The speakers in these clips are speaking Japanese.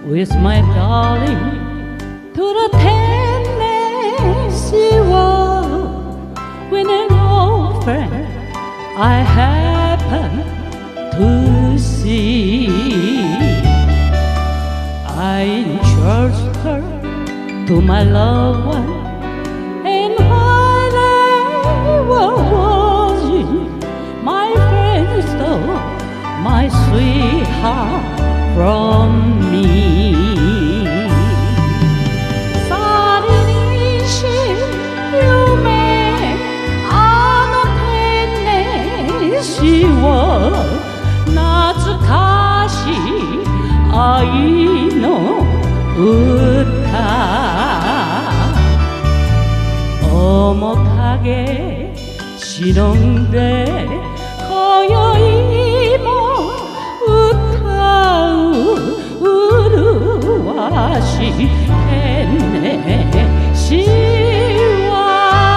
with my darling to the Tennessee world. When an old friend I happen to see, I introduced her to my loved one, and while they were watching, my friends stole my sweetheart from me. Suddenly she, you may, Tennessee world, 懐かしい愛の歌。面影忍んで今宵も歌う麗しいテネシーは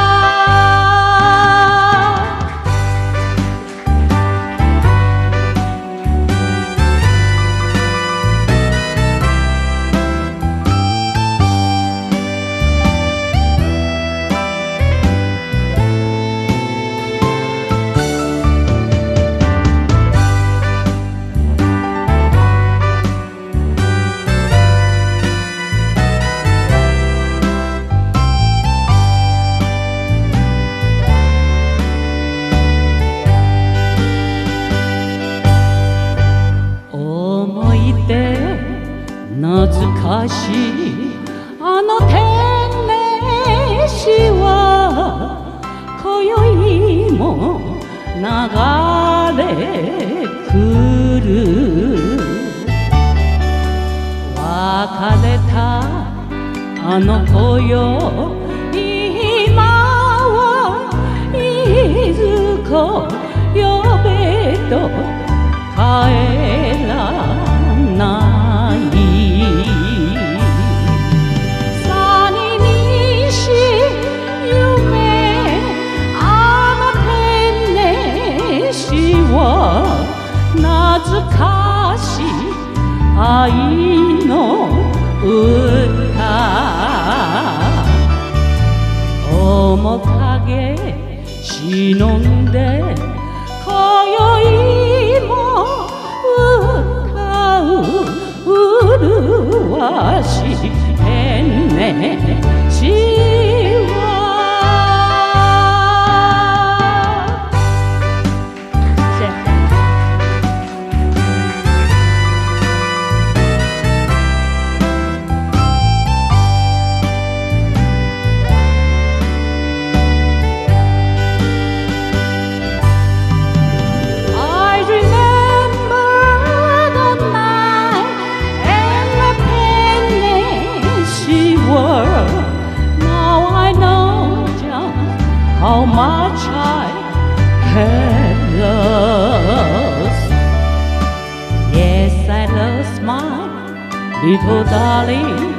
懐かしいあの天然詩は今宵も流れ来る。別れたあの子よ、今はいずこ呼べと帰らない。懐かしい愛の歌。面影忍んで今宵も歌う麗しい天然詩はhow much I had lost. Yes, I lost my little darling.